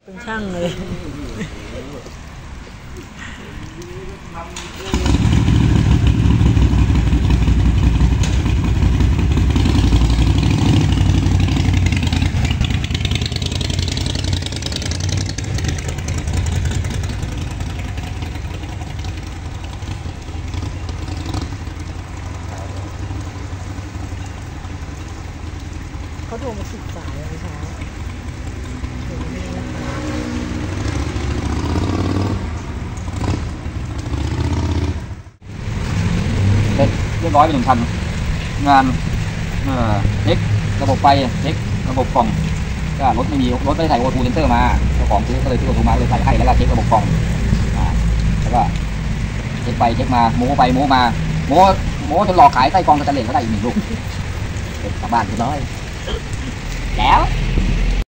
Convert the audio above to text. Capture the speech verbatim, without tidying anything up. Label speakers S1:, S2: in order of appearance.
S1: เป็นช่างเลยเขาโทรมาสิบสายเลยเช้า
S2: เสร็จเรียบร้อยไปหนึ่งคันงานเช็คระบบไฟเช็คระบบกล่องก็รถไม่มีรถไม่ได้ใส่โอทูเซนเซอร์มาเจ้าของซื้อก็เลยซื้อโอทูมาเลยใส่ให้แล้วก็เช็คระบบกล่องแล้วก็เช็คไปเช็คมาโม้ไปโม้มาโม้โม้จนหลอกขายไส้กรองสแตนเลสก็ได้อีกหนึ่งลูกกลับบ้านเรียบร้อยแล้ว